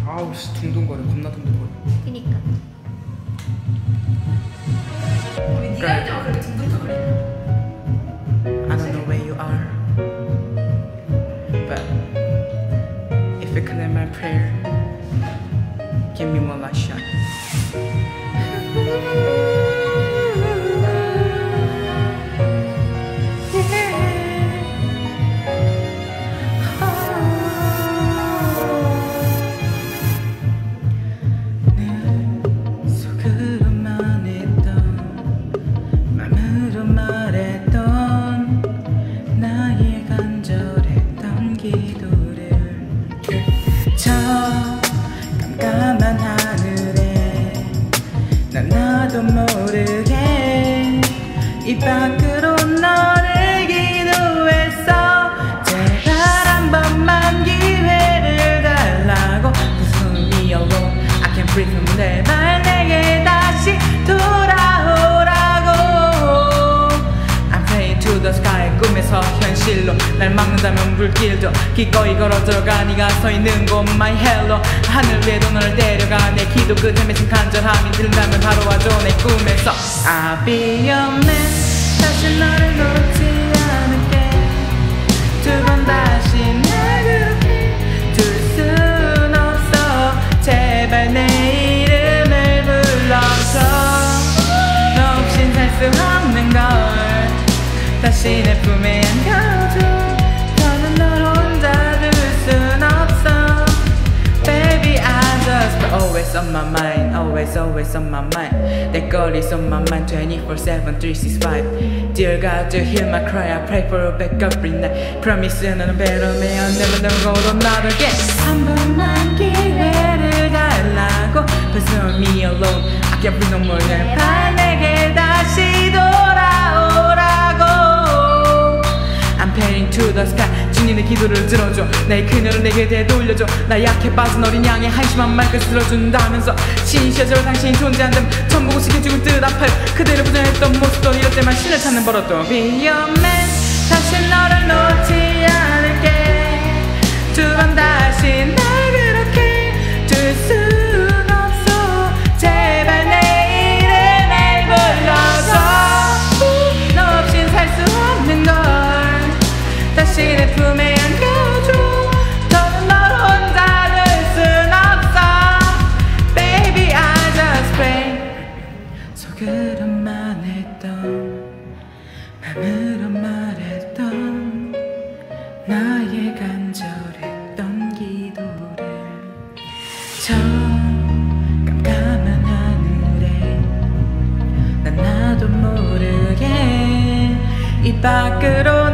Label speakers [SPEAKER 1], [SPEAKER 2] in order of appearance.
[SPEAKER 1] 아우 씨 둥둥거려. 겁나 둥둥거려.
[SPEAKER 2] 그니까.
[SPEAKER 3] 우리 네가 할 때만 그렇게 둥둥거려.
[SPEAKER 1] I don't know where you are, but if you connect my prayer, give me one last shot. 깜깜한 하늘에 난 나도 모르게 입 밖으로 너를 기도했어. 제발 한 번만 기회를 달라고. Cause me alone I can't breathe. 제발 내게 다시 돌아오라고. I'm praying to the sky. 꿈에서 현실로 날 막는다면 불길도 기꺼이 걸어 들어가. 네가 서 있는 곳 my hello. 하늘 위에도 너를 데려가. 내 기도 끝에 맺힌 간절함이 들린다면 바로 와줘 내 꿈에서. I'll be your man. 다시 너를 놓지 않을게. 두 번 다시 날 그렇게 둘 순 없어. 제발 내 이름을 불러줘. 너 없인 살 수 없는 걸 다시 내 품에 안겨줘. 더는 널 혼자 둘 순 없어. Baby I just always on my mind. Always on my mind. That girl is on my mind 24/7 365. Dear God to hear my cry. I pray for a backup every night. Promise 너는 better me. I'll never go to another again. 한 번만 기회를 달라고. Please leave me alone. I can't breathe no more. 제발 내게 다시 돌아오라고. I'm praying to the sky. 주님의 기도를 들어줘. 나의 그녀를 내게 되돌려줘. 나 약해 빠진 어린 양의 한심한 말끝을 들어준다면서 신시여절 당신이 존재한다면 전복을 시켜주고 뜻 아파요. 그대를 부정했던 모습도 이럴 때만 신을 찾는 버릇도. Be your man. 다시 너를 놓지 않을게. 두 번 다시 날 그렇게 둘 순 없어. 제발 내 이름을 불러줘. 너 없인 살 수 없는 걸 다시 내 품에 안겨줘. 더는 널 혼자 둘 순 없어. Baby I just pray. 속으로만 했던 맘으로 말했던 나의 간절했던 기도를 저 깜깜한 하늘에 난 나도 모르게 입 밖으로